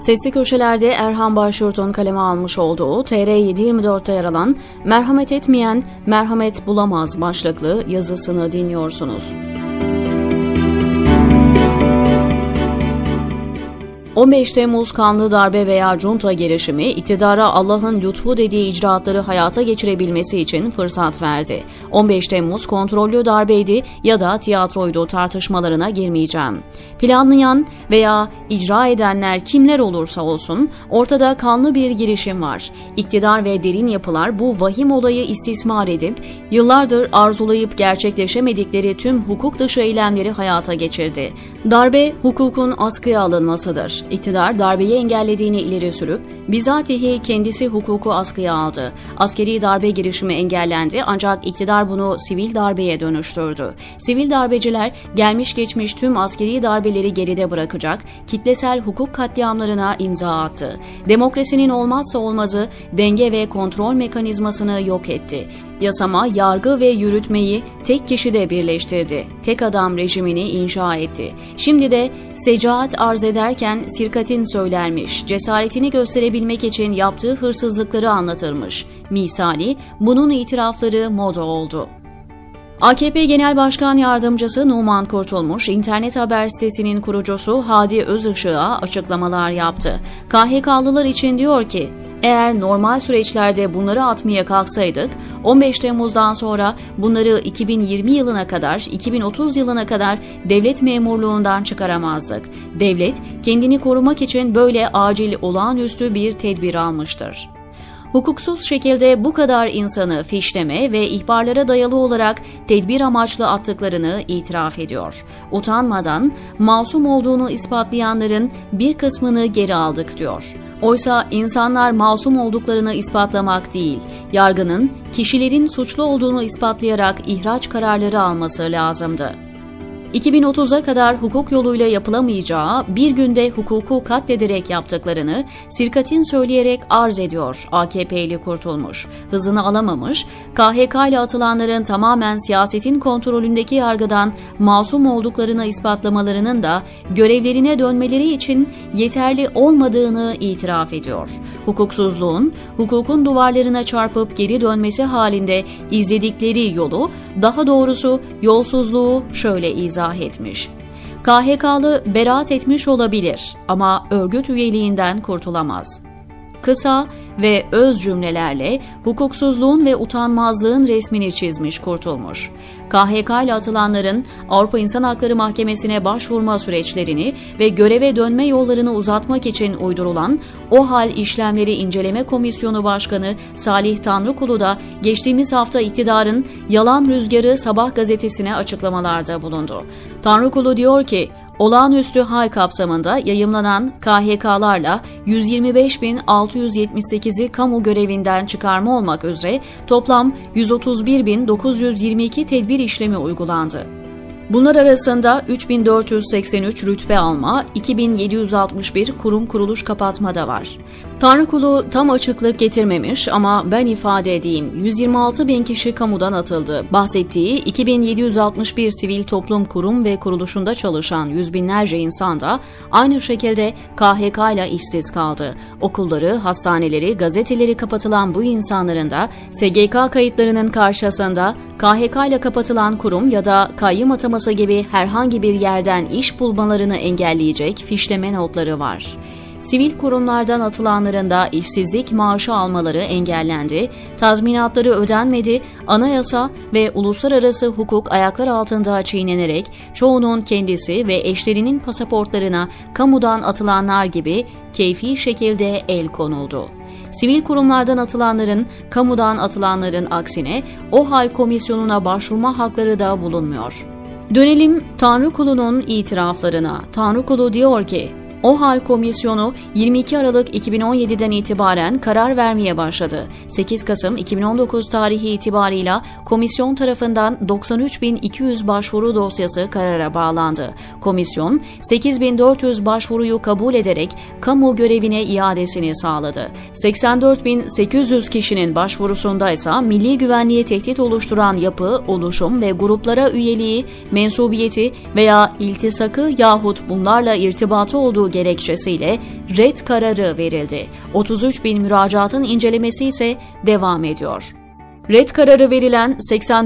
Sesli Köşeler'de Erhan Başyurt'un kaleme almış olduğu TR724'te yer alan "Merhamet etmeyen merhamet bulamaz" başlıklı yazısını dinliyorsunuz. 15 Temmuz kanlı darbe veya junta girişimi, iktidara Allah'ın lütfu dediği icraatları hayata geçirebilmesi için fırsat verdi. 15 Temmuz kontrollü darbeydi ya da tiyatroydu tartışmalarına girmeyeceğim. Planlayan veya icra edenler kimler olursa olsun ortada kanlı bir girişim var. İktidar ve derin yapılar bu vahim olayı istismar edip yıllardır arzulayıp gerçekleşemedikleri tüm hukuk dışı eylemleri hayata geçirdi. Darbe hukukun askıya alınmasıdır. İktidar darbeyi engellediğini ileri sürüp bizatihi kendisi hukuku askıya aldı. Askeri darbe girişimi engellendi ancak iktidar bunu sivil darbeye dönüştürdü. Sivil darbeciler gelmiş geçmiş tüm askeri darbeleri geride bırakacak, kitlesel hukuk katliamlarına imza attı. Demokrasinin olmazsa olmazı denge ve kontrol mekanizmasını yok etti. Yasama, yargı ve yürütmeyi tek kişide birleştirdi. Tek adam rejimini inşa etti. Şimdi de secaat arz ederken sirkatin söylermiş, cesaretini gösterebilmek için yaptığı hırsızlıkları anlatırmış. Misali, bunun itirafları moda oldu. AKP Genel Başkan Yardımcısı Numan Kurtulmuş, internet haber sitesinin kurucusu Hadi Özışık'a açıklamalar yaptı. KHK'lılar için diyor ki, eğer normal süreçlerde bunları atmaya kalksaydık, 15 Temmuz'dan sonra bunları 2020 yılına kadar, 2030 yılına kadar devlet memurluğundan çıkaramazdık. Devlet, kendini korumak için böyle acil olağanüstü bir tedbir almıştır. Hukuksuz şekilde bu kadar insanı fişleme ve ihbarlara dayalı olarak tedbir amaçlı attıklarını itiraf ediyor. Utanmadan masum olduğunu ispatlayanların bir kısmını geri aldık diyor. Oysa insanlar masum olduklarını ispatlamak değil, yargının kişilerin suçlu olduğunu ispatlayarak ihraç kararları alması lazımdı. 2030'a kadar hukuk yoluyla yapılamayacağı bir günde hukuku katlederek yaptıklarını sirkatin söyleyerek arz ediyor AKP'li Kurtulmuş. Hızını alamamış, KHK ile atılanların tamamen siyasetin kontrolündeki yargıdan masum olduklarını ispatlamalarının da görevlerine dönmeleri için yeterli olmadığını itiraf ediyor. Hukuksuzluğun, hukukun duvarlarına çarpıp geri dönmesi halinde izledikleri yolu, daha doğrusu yolsuzluğu şöyle izah etmiş. KHK'lı beraat etmiş olabilir ama örgüt üyeliğinden kurtulamaz. Kısa ve öz cümlelerle hukuksuzluğun ve utanmazlığın resmini çizmiş Kurtulmuş. KHK ile atılanların Avrupa İnsan Hakları Mahkemesi'ne başvurma süreçlerini ve göreve dönme yollarını uzatmak için uydurulan OHAL İşlemleri İnceleme Komisyonu Başkanı Salih Tanrıkulu da geçtiğimiz hafta iktidarın Yalan Rüzgarı Sabah gazetesine açıklamalarda bulundu. Tanrıkulu diyor ki, olağanüstü hal kapsamında yayımlanan KHK'larla 125.678'i kamu görevinden çıkarma olmak üzere toplam 131.922 tedbir işlemi uygulandı. Bunlar arasında 3.483 rütbe alma, 2.761 kurum kuruluş kapatma da var. Tanrıkulu tam açıklık getirmemiş ama ben ifade edeyim, 126.000 kişi kamudan atıldı. Bahsettiği 2.761 sivil toplum kurum ve kuruluşunda çalışan yüz binlerce insan da aynı şekilde KHK ile işsiz kaldı. Okulları, hastaneleri, gazeteleri kapatılan bu insanların da SGK kayıtlarının karşısında KHK ile kapatılan kurum ya da kayyım ataması gibi herhangi bir yerden iş bulmalarını engelleyecek fişleme notları var. Sivil kurumlardan atılanların da işsizlik maaşı almaları engellendi, tazminatları ödenmedi, anayasa ve uluslararası hukuk ayaklar altında çiğnenerek çoğunun kendisi ve eşlerinin pasaportlarına kamudan atılanlar gibi keyfi şekilde el konuldu. Sivil kurumlardan atılanların, kamudan atılanların aksine OHAL komisyonuna başvurma hakları da bulunmuyor. Dönelim Tanrıkulu'nun itiraflarına. Tanrıkulu diyor ki, OHAL Komisyonu 22 Aralık 2017'den itibaren karar vermeye başladı. 8 Kasım 2019 tarihi itibarıyla komisyon tarafından 93.200 başvuru dosyası karara bağlandı. Komisyon 8.400 başvuruyu kabul ederek kamu görevine iadesini sağladı. 84.800 kişinin başvurusunda ise milli güvenliğe tehdit oluşturan yapı, oluşum ve gruplara üyeliği, mensubiyeti veya iltisakı yahut bunlarla irtibatı olduğu gerekçesiyle red kararı verildi. 33 bin müracaatın incelemesi ise devam ediyor. Red kararı verilen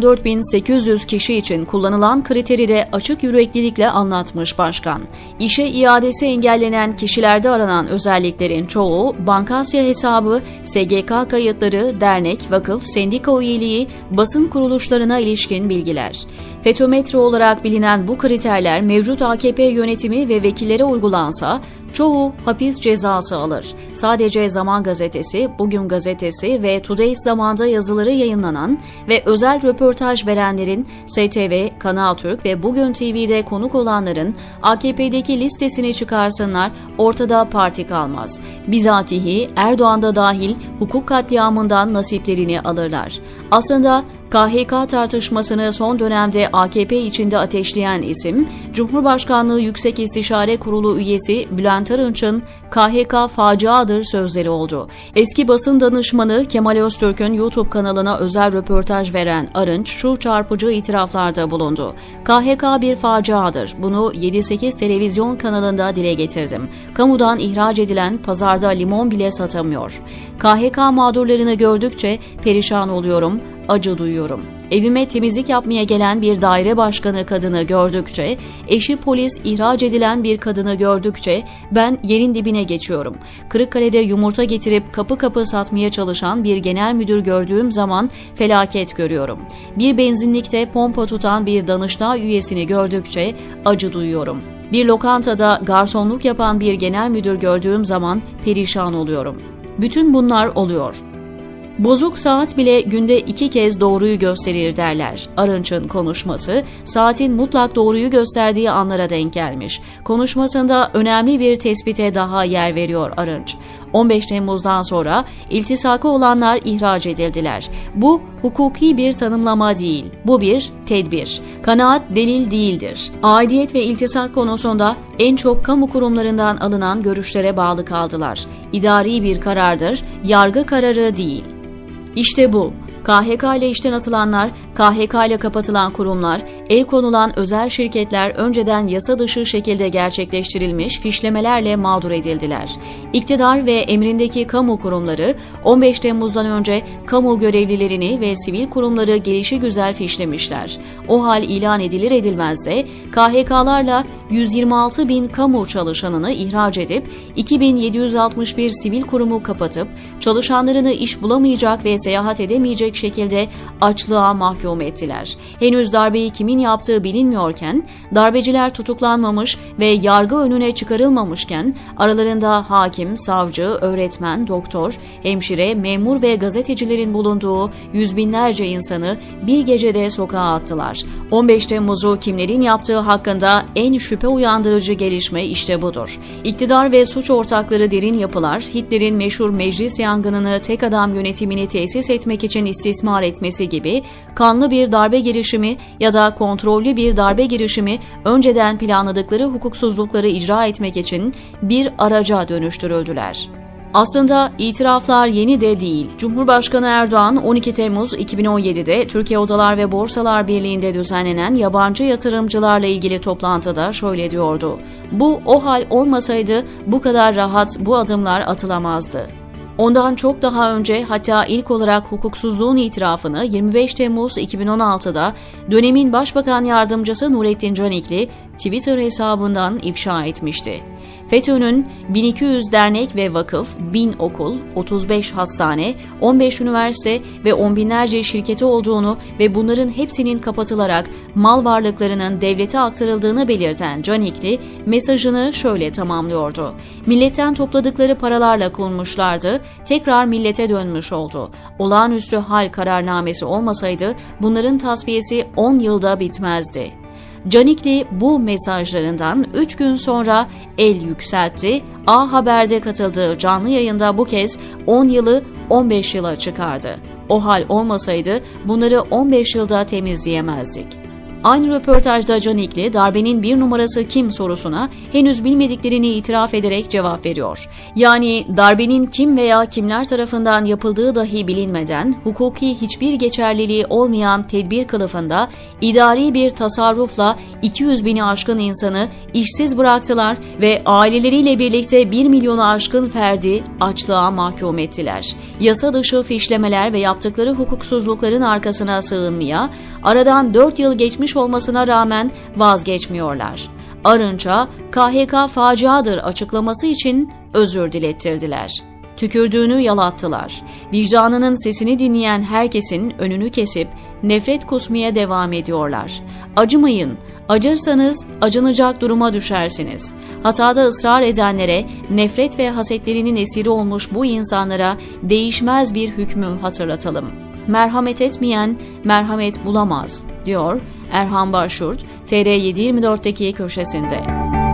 84.800 kişi için kullanılan kriteri de açık yüreklilikle anlatmış başkan. İşe iadesi engellenen kişilerde aranan özelliklerin çoğu bankasya hesabı, SGK kayıtları, dernek, vakıf, sendika üyeliği, basın kuruluşlarına ilişkin bilgiler. FETÖ-METRO olarak bilinen bu kriterler mevcut AKP yönetimi ve vekillere uygulansa çoğu hapis cezası alır. Sadece Zaman Gazetesi, Bugün Gazetesi ve Today Zaman'da yazıları yayınlanan ve özel röportaj verenlerin, STV, Kanal Türk ve Bugün TV'de konuk olanların AKP'deki listesini çıkarsınlar, ortada parti kalmaz. Bizatihi Erdoğan da dahil hukuk katliamından nasiplerini alırlar. Aslında KHK tartışmasını son dönemde AKP içinde ateşleyen isim, Cumhurbaşkanlığı Yüksek İstişare Kurulu üyesi Bülent Arınç'ın KHK faciadır sözleri oldu. Eski basın danışmanı Kemal Öztürk'ün YouTube kanalına özel röportaj veren Arınç şu çarpıcı itiraflarda bulundu. KHK bir faciadır. Bunu 7-8 televizyon kanalında dile getirdim. Kamudan ihraç edilen pazarda limon bile satamıyor. KHK mağdurlarını gördükçe perişan oluyorum, acı duyuyorum. Evime temizlik yapmaya gelen bir daire başkanı kadını gördükçe, eşi polis ihraç edilen bir kadını gördükçe ben yerin dibine geçiyorum. Kırıkkale'de yumurta getirip kapı kapı satmaya çalışan bir genel müdür gördüğüm zaman felaket görüyorum. Bir benzinlikte pompa tutan bir Danıştay üyesini gördükçe acı duyuyorum. Bir lokantada garsonluk yapan bir genel müdür gördüğüm zaman perişan oluyorum. Bütün bunlar oluyor. Bozuk saat bile günde 2 kez doğruyu gösterir derler. Arınç'ın konuşması, saatin mutlak doğruyu gösterdiği anlara denk gelmiş. Konuşmasında önemli bir tespite daha yer veriyor Arınç. 15 Temmuz'dan sonra iltisakı olanlar ihraç edildiler. Bu hukuki bir tanımlama değil, bu bir tedbir. Kanaat delil değildir. Aidiyet ve iltisak konusunda en çok kamu kurumlarından alınan görüşlere bağlı kaldılar. İdari bir karardır, yargı kararı değil. İşte bu. KHK ile işten atılanlar, KHK ile kapatılan kurumlar, el konulan özel şirketler önceden yasa dışı şekilde gerçekleştirilmiş fişlemelerle mağdur edildiler. İktidar ve emrindeki kamu kurumları 15 Temmuz'dan önce kamu görevlilerini ve sivil kurumları gelişigüzel fişlemişler. O hal ilan edilir edilmez de KHK'larla 126 bin kamu çalışanını ihraç edip 2761 sivil kurumu kapatıp çalışanlarını iş bulamayacak ve seyahat edemeyecek şekilde açlığa mahkum ettiler. Henüz darbeyi kimin yaptığı bilinmiyorken, darbeciler tutuklanmamış ve yargı önüne çıkarılmamışken aralarında hakim, savcı, öğretmen, doktor, hemşire, memur ve gazetecilerin bulunduğu yüz binlerce insanı bir gecede sokağa attılar. 15 Temmuz'u kimlerin yaptığı hakkında en şüphe uyandırıcı gelişme işte budur. İktidar ve suç ortakları derin yapılar, Hitler'in meşhur meclis yangınını tek adam yönetimini tesis etmek için istismar etmesi gibi kanlı bir darbe girişimi ya da kontrollü bir darbe girişimi önceden planladıkları hukuksuzlukları icra etmek için bir araca dönüştürüldüler. Aslında itiraflar yeni de değil. Cumhurbaşkanı Erdoğan 12 Temmuz 2017'de Türkiye Odalar ve Borsalar Birliği'nde düzenlenen yabancı yatırımcılarla ilgili toplantıda şöyle diyordu. Bu o hal olmasaydı bu kadar rahat bu adımlar atılamazdı. Ondan çok daha önce hatta ilk olarak hukuksuzluğun itirafını 25 Temmuz 2016'da dönemin Başbakan Yardımcısı Nurettin Canikli Twitter hesabından ifşa etmişti. FETÖ'nün 1200 dernek ve vakıf, 1000 okul, 35 hastane, 15 üniversite ve on binlerce şirketi olduğunu ve bunların hepsinin kapatılarak mal varlıklarının devlete aktarıldığını belirten Canikli mesajını şöyle tamamlıyordu. Milletten topladıkları paralarla kurmuşlardı, tekrar millete dönmüş oldu. Olağanüstü hal kararnamesi olmasaydı bunların tasfiyesi 10 yılda bitmezdi. Canikli bu mesajlarından 3 gün sonra el yükseltti, A Haber'de katıldığı canlı yayında bu kez 10 yılı 15 yıla çıkardı. O hal olmasaydı bunları 15 yılda temizleyemezdik. Aynı röportajda Canikli, darbenin bir numarası kim sorusuna henüz bilmediklerini itiraf ederek cevap veriyor. Yani darbenin kim veya kimler tarafından yapıldığı dahi bilinmeden, hukuki hiçbir geçerliliği olmayan tedbir kılıfında idari bir tasarrufla 200 bini aşkın insanı işsiz bıraktılar ve aileleriyle birlikte 1 milyonu aşkın ferdi açlığa mahkum ettiler. Yasa dışı fişlemeler ve yaptıkları hukuksuzlukların arkasına sığınmaya, aradan 4 yıl geçmiş olmasına rağmen vazgeçmiyorlar. Arınç'a KHK faciadır açıklaması için özür dilettirdiler. Tükürdüğünü yalattılar. Vicdanının sesini dinleyen herkesin önünü kesip nefret kusmaya devam ediyorlar. Acımayın, acırsanız acınacak duruma düşersiniz. Hatada ısrar edenlere, nefret ve hasetlerinin esiri olmuş bu insanlara değişmez bir hükmü hatırlatalım. Merhamet etmeyen merhamet bulamaz, diyor Erhan Başurt, TR724'deki köşesinde.